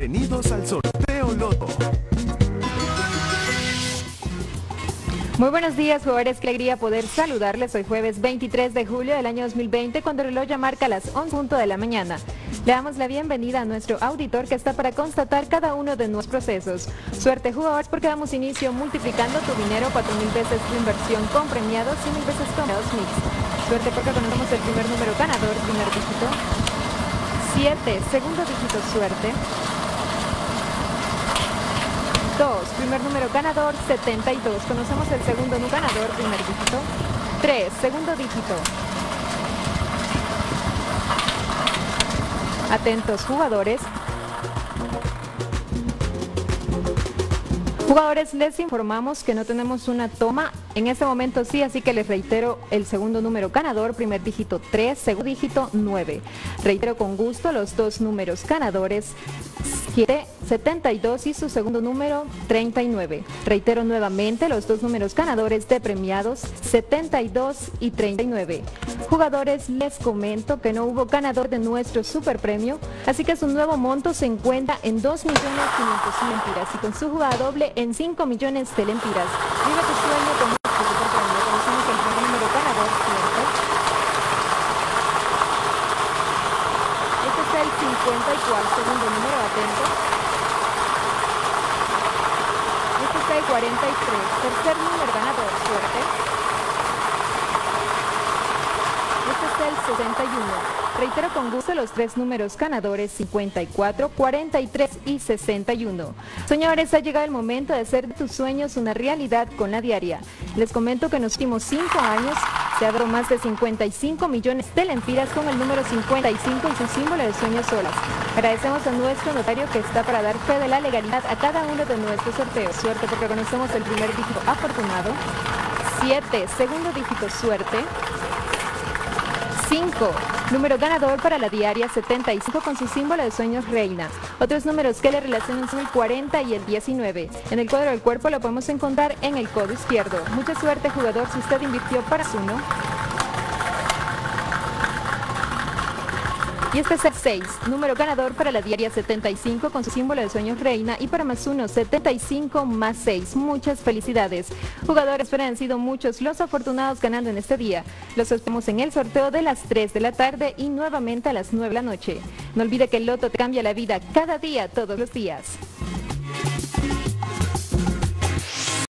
Bienvenidos al sorteo Loto. Muy buenos días, jugadores, qué alegría poder saludarles. Hoy jueves 23 de julio del año 2020, cuando el reloj ya marca las 11 de la mañana. Le damos la bienvenida a nuestro auditor que está para constatar cada uno de nuestros procesos. Suerte, jugadores, porque damos inicio multiplicando tu dinero 4,000 veces tu inversión con premiados y 1,000 veces con premiados mix. Suerte porque conocemos el primer número ganador, primer dígito. 7, segundo dígito, suerte. 2, primer número ganador, 72. Conocemos el segundo número ganador, primer dígito. 3, segundo dígito. Atentos, jugadores. Jugadores, les informamos que no tenemos una toma en este momento, sí, así que les reitero el segundo número ganador, primer dígito 3, segundo dígito 9. Reitero con gusto los dos números ganadores, 7, 72 y su segundo número 39. Reitero nuevamente los dos números ganadores de premiados, 72 y 39. Jugadores, les comento que no hubo ganador de nuestro super premio, así que su nuevo monto se encuentra en 2.500.000 lempiras y con su jugada doble en 5 millones de lempiras. Vive tu sueño con nuestro super premio. Conocemos el primer número ganador, ¿cierto? Este es el 54, segundo número, atento. Este es el 43, tercer número ganador, suerte. Este es el 61. Reitero con gusto los tres números ganadores, 54, 43 y 61. Señores, ha llegado el momento de hacer de tus sueños una realidad con la diaria. Les comento que en los últimos 5 años se ha dado más de 55 millones de lempiras con el número 55 y su símbolo de sueños solas. Agradecemos a nuestro notario que está para dar fe de la legalidad a cada uno de nuestros sorteos. Suerte porque conocemos el primer dígito afortunado. 7, segundo dígito, suerte. 5, número ganador para la diaria 75 con su símbolo de sueños reina. Otros números que le relacionan son el 40 y el 19. En el cuadro del cuerpo lo podemos encontrar en el codo izquierdo. Mucha suerte, jugador, si usted invirtió para su uno. Y este es el 6, número ganador para la diaria 75 con su símbolo de sueños reina y para más 1, 75 más 6. Muchas felicidades. Jugadores, pero han sido muchos los afortunados ganando en este día. Los esperamos en el sorteo de las 3 de la tarde y nuevamente a las 9 de la noche. No olvide que el Loto te cambia la vida cada día, todos los días.